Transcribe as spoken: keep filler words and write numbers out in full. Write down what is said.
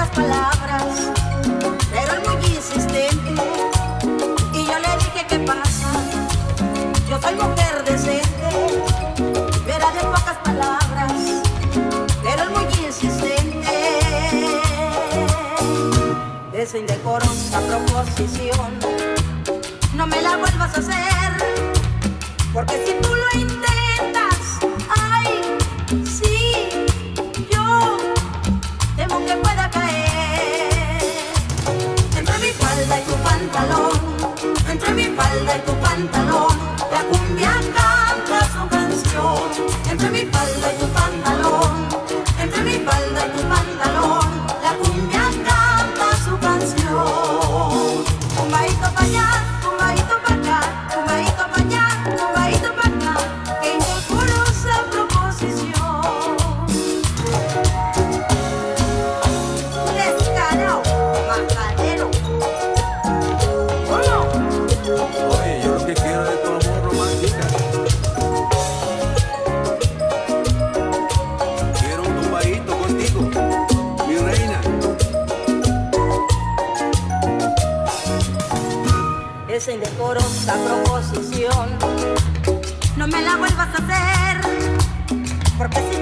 pocas palabras, pero él muy insistente. Y yo le dije, ¿qué pasa? Yo soy mujer decente. Yo era de pocas palabras, pero él muy insistente. Esa indecorosa proposición no me la vuelvas a hacer, porque si tú lo intentas, ay, sí, yo temo que pueda caer. Entre mi falda y tu pantalón, entre mi falda y tu pantalón, la cumbia canta su canción. Entre mi falda y tu pantalón, entre mi falda y tu pantalón, la cumbia canta su canción. Tumbadito pa' allá, tumbadito pa' acá, tumbadito pa' allá, tumbadito pa' acá, que indecorosa proposición. Descarado, majadero. ¿Cómo? Oye, yo lo que quiero es tu amor romántica. Quiero un tumbadito contigo, mi reina. Esa indecorosa proposición no me la vuelvas a hacer, porque si